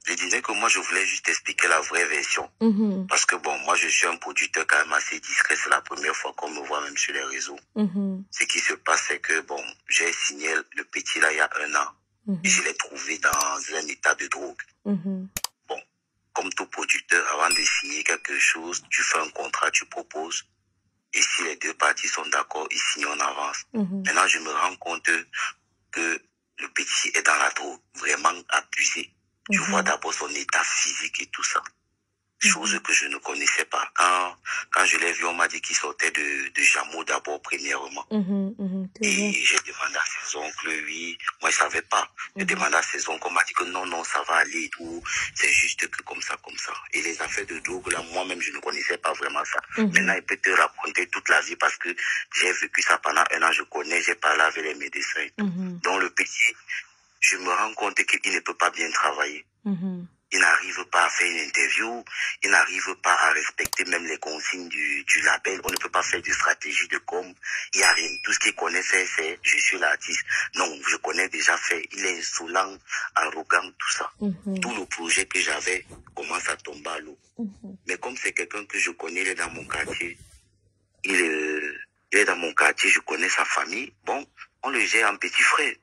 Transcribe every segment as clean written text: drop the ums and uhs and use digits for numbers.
Je disais que moi, je voulais juste expliquer la vraie version. Parce que bon, moi, je suis un producteur quand même assez discret. C'est la première fois qu'on me voit même sur les réseaux. Ce qui se passe, c'est que bon, j'ai signé le petit là il y a 1 an. Et je l'ai trouvé dans un état de drogue. Bon, comme tout producteur, avant de signer quelque chose, tu fais un contrat, tu proposes. Et si les deux parties sont d'accord, ils signent en avance. Maintenant, je me rends compte que le petit est dans la drogue, vraiment abusé. Tu vois d'abord son état physique et tout ça. Chose que je ne connaissais pas. Quand je l'ai vu, on m'a dit qu'il sortait de Jameau d'abord, premièrement. Et j'ai demandé à ses oncles, oui. Moi, je savais pas. J'ai demandé à ses oncles, on m'a dit que non, non, ça va aller et tout. C'est juste que comme ça, comme ça. Et les affaires de drogue, là, moi-même, je ne connaissais pas vraiment ça. Maintenant, il peut te raconter toute la vie parce que j'ai vécu ça pendant 1 an, je connais, j'ai parlé avec les médecins. Donc, le petit, je me rends compte qu'il ne peut pas bien travailler. Il n'arrive pas à faire une interview, il n'arrive pas à respecter même les consignes du label, on ne peut pas faire de stratégie de com, il n'y a rien. Tout ce qu'il connaît faire, c'est je suis l'artiste. Non, je connais déjà fait, il est insolent, arrogant, tout ça. Tout le projet que j'avais commence à tomber à l'eau. Mais comme c'est quelqu'un que je connais, il est dans mon quartier, il est dans mon quartier, je connais sa famille, bon, on le gère en petit frère.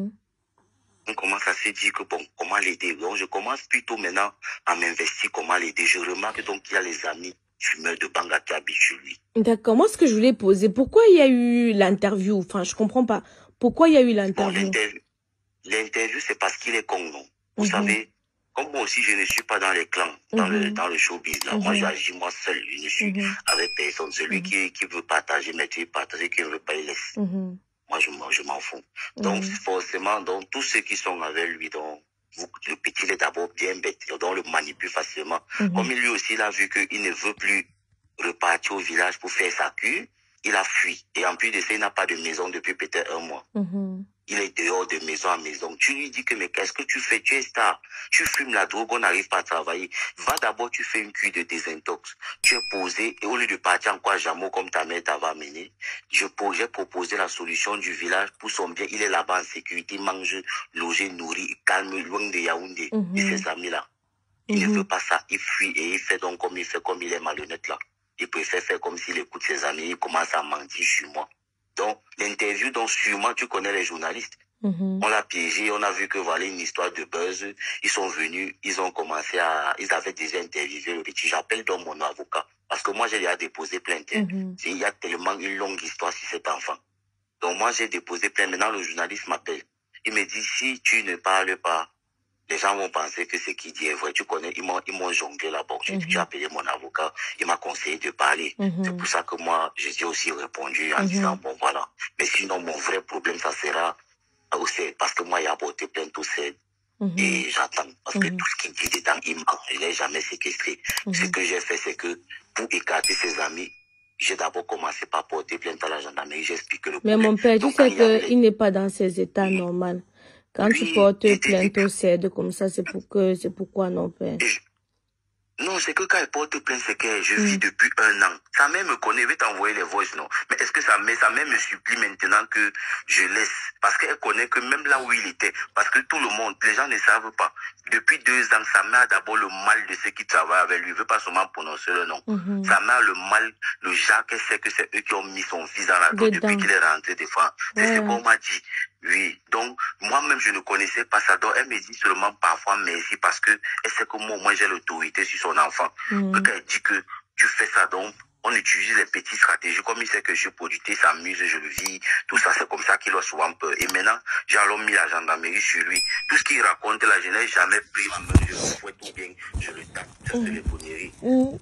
On commence à se dire que bon, comment l'aider. Donc je commence plutôt maintenant à m'investir, comment l'aider. Je remarque donc qu'il y a les amis fumeurs de Banga qui habitent chez lui. D'accord, moi ce que je voulais poser, pourquoi il y a eu l'interview? Enfin, je comprends pas. Pourquoi il y a eu l'interview? Bon, l'interview, c'est parce qu'il est con, non? Vous savez, comme moi aussi, je ne suis pas dans les clans, dans le showbiz. Là. Moi, j'agis moi seul. Je ne suis avec personne. Celui qui veut partager, mais tu veux partager, qui ne veut pas, il laisse. Moi, je m'en fous. Donc, forcément, donc, tous ceux qui sont avec lui, donc, le petit est d'abord bien bête, donc on le manipule facilement. Comme lui aussi, il a vu qu'il ne veut plus repartir au village pour faire sa cure, il a fui. Et en plus de ça, il n'a pas de maison depuis peut-être 1 mois. Il est dehors de maison en maison. Tu lui dis que, mais qu'est-ce que tu fais? Tu es star. Tu fumes la drogue, on n'arrive pas à travailler. Va d'abord, tu fais une cure de désintox. Tu es posé, et au lieu de partir en quoi Jameau comme ta mère t'avait amené, j'ai proposé la solution du village pour son bien. Il est là-bas en sécurité, mange, logé, nourri, calme, loin de Yaoundé. Et ses amis-là. Il ne veut pas ça. Il fuit et il fait donc comme il fait, comme il est malhonnête là. Il préfère faire comme s'il écoute ses amis. Il commence à mentir sur moi. Donc, l'interview, donc sûrement, tu connais les journalistes. On l'a piégé, on a vu que voilà une histoire de buzz. Ils sont venus, ils ont commencé à... Ils avaient déjà interviewé le petit. J'appelle donc mon avocat. Parce que moi, j'ai déjà déposé plainte. Il y a tellement une longue histoire sur cet enfant. Donc, moi, j'ai déposé plainte. Maintenant, le journaliste m'appelle. Il me dit, si tu ne parles pas, les gens vont penser que ce qu'il dit est vrai. Tu connais, ils m'ont jonglé là-bas. J'ai appelé mon avocat. Il m'a conseillé de parler. C'est pour ça que moi, j'ai aussi répondu en disant, bon, voilà. Mais sinon, mon vrai problème, ça sera au CED. Parce que moi, il a porté plainte au CED. Et j'attends. Parce que tout ce qu'il dit dedans, il ment. Je ne l'ai jamais séquestré. Ce que j'ai fait, c'est que pour écarter ses amis, j'ai d'abord commencé par porter plainte à la gendarmerie. J'explique le problème. Mais mon père, tu sais qu'il n'est pas dans ses états normaux. Quand tu portes plainte au CED comme ça, c'est pourquoi non, père? Non, c'est que quand elle porte plainte, c'est que je vis depuis 1 an. Sa mère me connaît, elle veut t'envoyer les voices, non. Mais est-ce que sa mère me supplie maintenant que je laisse? Parce qu'elle connaît que même là où il était, parce que tout le monde, les gens ne savent pas. Depuis 2 ans, sa mère a d'abord le mal de ceux qui travaillent avec lui. Il ne veut pas seulement prononcer le nom. Sa mère a le mal, le Jacques, elle sait que c'est eux qui ont mis son fils dans la drogue depuis qu'il est rentré de France. C'est ce qu'on m'a dit. Oui, donc moi-même je ne connaissais pas ça. Donc elle me dit seulement parfois merci parce que elle sait que moi j'ai l'autorité sur son enfant. Donc elle dit que tu fais ça, donc on utilise les petites stratégies. Comme il sait que je suis producteur, il s'amuse, je le vis, tout ça, c'est comme ça qu'il a souvent peur. Et maintenant, j'ai alors mis la gendarmerie sur lui. Tout ce qu'il raconte là, je n'ai jamais pris ma main, je le fouette ou bien je le tape. Ça c'est les conneries.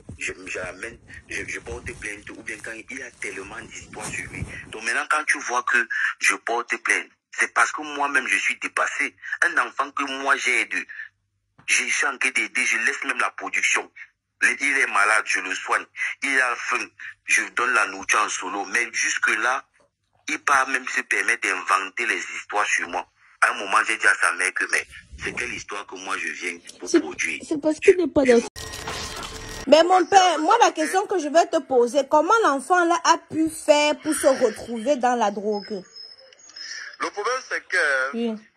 Je porte plainte ou bien quand il a tellement d'histoires sur lui. Donc maintenant, quand tu vois que je porte plainte, c'est parce que moi-même, je suis dépassé. Un enfant que moi, j'ai aidé. Je suis en train d'aider, je laisse même la production. Il est malade, je le soigne. Il a faim, je donne la nourriture en solo. Mais jusque-là, il peut même se permettre d'inventer les histoires sur moi. À un moment, j'ai dit à sa mère que, mais c'est quelle histoire que moi, je viens pour produire? C'est parce qu'il n'est pas dans... Mais mon père, moi, la question que je vais te poser, comment l'enfant là a pu faire pour se retrouver dans la drogue? Le problème, c'est que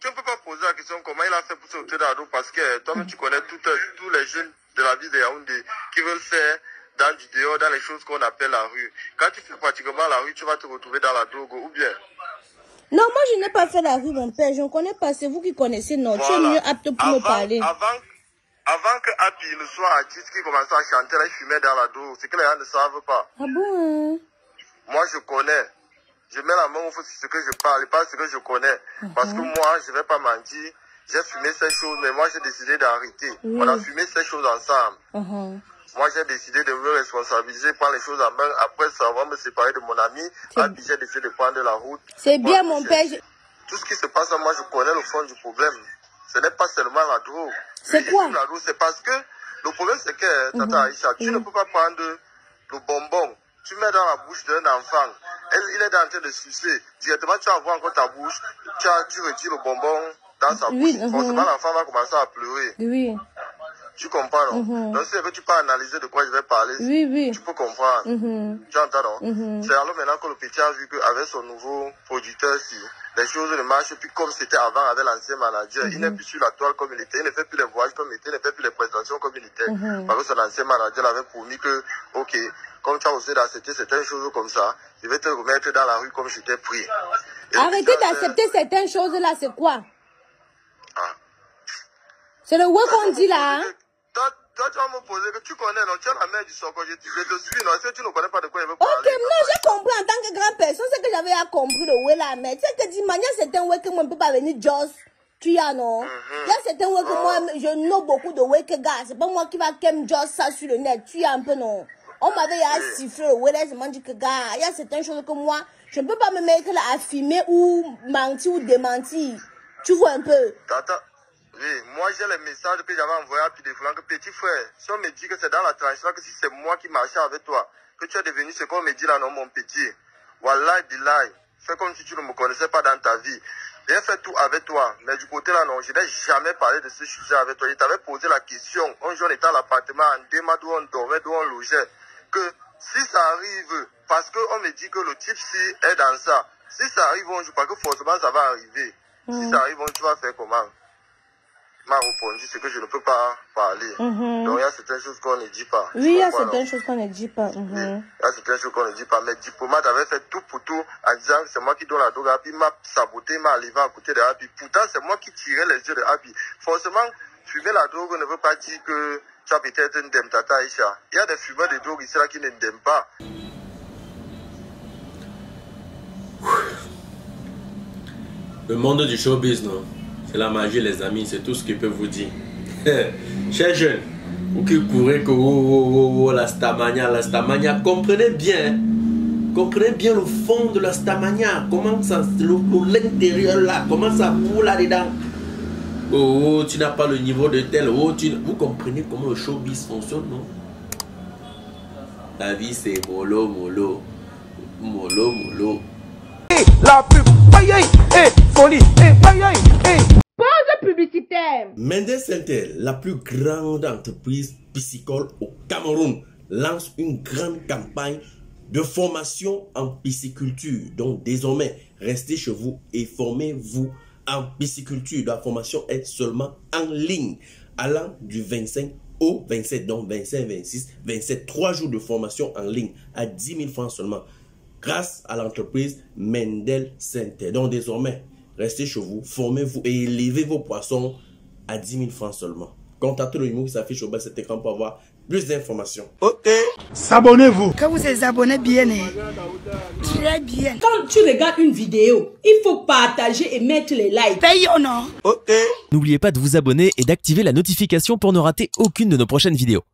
tu ne peux pas poser la question comment il a fait pour sauter dans la rue parce que toi-même tu connais tous les jeunes de la ville de Yaoundé qui veulent faire dans du dehors, dans les choses qu'on appelle la rue. Quand tu fais pratiquement la rue, tu vas te retrouver dans la drogue ou bien. Non, moi je n'ai pas fait la rue, mon père. Je ne connais pas. C'est vous qui connaissez. Non, voilà. Tu es mieux apte pour me parler. Avant que Happy ne soit artiste qui commençait à chanter, il fumait dans la drogue. C'est que les gens ne savent pas. Ah bon? Moi, je connais. Je mets la main au feu sur ce que je parle, pas ce que je connais. Parce que moi, je ne vais pas mentir. J'ai fumé ces choses, mais moi, j'ai décidé d'arrêter. On a fumé ces choses ensemble. Moi, j'ai décidé de me responsabiliser, prendre les choses en main. Après savoir me séparer de mon ami, Happy, j'ai décidé de prendre la route. C'est bien, mon père. Tout ce qui se passe, moi, je connais le fond du problème. Ce n'est pas seulement la drogue. C'est quoi? La drogue, c'est parce que le problème, c'est que, Tata Aïcha, tu ne peux pas prendre le bonbon. Tu mets dans la bouche d'un enfant. Il est en train de sucer. Directement, tu envoies encore ta bouche. Tu retires le bonbon dans sa bouche. Forcément, l'enfant va commencer à pleurer. Oui. Tu comprends, non? Donc, si tu peux analyser de quoi je vais parler, tu peux comprendre. Tu entends, non? C'est alors maintenant que le petit a vu qu'avec son nouveau producteur, si les choses ne marchent plus comme c'était avant avec l'ancien manager, il n'est plus sur la toile comme il était, il ne fait plus les voyages comme il était, il ne fait plus les présentations comme il était. Parce que son ancien manager avait promis que, ok, comme tu as osé d'accepter certaines choses comme ça, je vais te remettre dans la rue comme je t'ai pris. Arrêtez d'accepter certaines choses là, c'est quoi? C'est le ouais qu'on dit là, hein? Toi, tu vas me poser que tu connais, non? Tu es la mère du Soko, je te suis, non? Si tu ne connais pas de quoi il veut parler. Ok, non, j'ai compris en tant que grande personne, c'est que j'avais compris le ouais là, mais tu sais que d'une manière, c'est un ouais que moi, ne peut pas venir just, tu as, non? Il y a certains ouais que moi, je know beaucoup de ouais que gars, c'est pas moi qui va kem just ça sur le net, tu as un peu, non? On m'avait sifflé le ouais là, je m'en dis que gars, il y a certaines choses que moi, je ne peux pas me mettre là à filmer ou mentir ou démentir. Tu vois un peu? Tata. Oui, moi j'ai les messages que j'avais envoyés à Pideflan que petit frère, si on me dit que c'est dans la tranche là, que si c'est moi qui marchais avec toi, que tu es devenu ce qu'on me dit là, non mon petit, Wallah Billah, fais comme si tu ne me connaissais pas dans ta vie. J'ai fait tout avec toi, mais du côté là non, je n'ai jamais parlé de ce sujet avec toi. Je t'avais posé la question, un jour on était à l'appartement en démat d'où on dormait, d'où on logeait, que si ça arrive, parce qu'on me dit que le type ci est dans ça, si ça arrive un jour, parce que forcément ça va arriver, si ça arrive, tu vas faire comment? M'a répondu, c'est que je ne peux pas parler. Donc il y a certaines choses qu'on ne dit pas. Oui, il y a certaines choses qu'on ne dit pas. Il y a certaines choses qu'on ne dit pas. Mais diplomate avait fait tout pour tout en disant que c'est moi qui donne la drogue à Happy, m'a saboté, m'a arrivé à côté de Happy. Pourtant, c'est moi qui tirais les yeux de Happy. Forcément, fumer la drogue ne veut pas dire que tu as peut-être une dème Tata Aïcha. Il y a des fumeurs de drogue ici là qui ne t'aiment pas. Le monde du showbiz, non? C'est la magie, les amis, c'est tout ce qu'ils peuvent vous dire. Chers jeunes, vous qui courez que la Stamania, comprenez bien le fond de la Stamania, comment ça, l'intérieur là, comment ça boule là-dedans. Oh, tu n'as pas le niveau de tel, vous comprenez comment le showbiz fonctionne, non? La vie c'est mollo, mollo, mollo, mollo. La pub, aïe aïe, folie, aïe aïe, Pause publicitaire. Mendel Center, la plus grande entreprise piscicole au Cameroun, lance une grande campagne de formation en pisciculture. Donc désormais, restez chez vous et formez-vous en pisciculture. La formation est seulement en ligne, allant du 25 au 27, donc 25, 26, 27, 3 jours de formation en ligne à 10 000 francs seulement, grâce à l'entreprise Mendel Center. Donc désormais, restez chez vous, formez-vous et élevez vos poissons à 10 000 francs seulement. Contactez le numéro qui s'affiche au bas de cet écran pour avoir plus d'informations. Ok. S'abonnez-vous. Quand vous êtes abonné bien, très bien. Quand tu regardes une vidéo, il faut partager et mettre les likes. Paye ou non? Ok. N'oubliez pas de vous abonner et d'activer la notification pour ne rater aucune de nos prochaines vidéos.